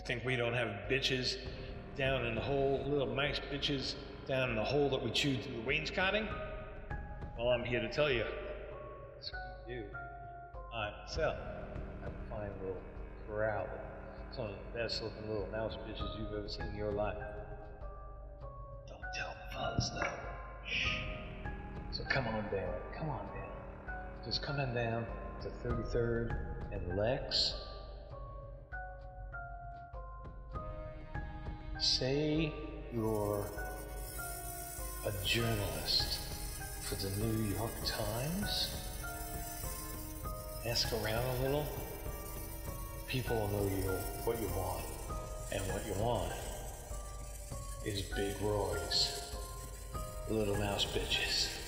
think we don't have bitches down in the hole, little mouse bitches down in the hole that we chewed through the wainscoting? Well, I'm here to tell you. That's what we do. Alright, so, I'm a fine little corral. Some of the best looking little mouse bitches you've ever seen in your life. Don't tell the fellas though. Shh. So come on down. Just come on down to 33rd and Lex. Say you're a journalist for the New York Times. Ask around a little. People will know what you want. And what you want is Big Roy's little mouse bitches.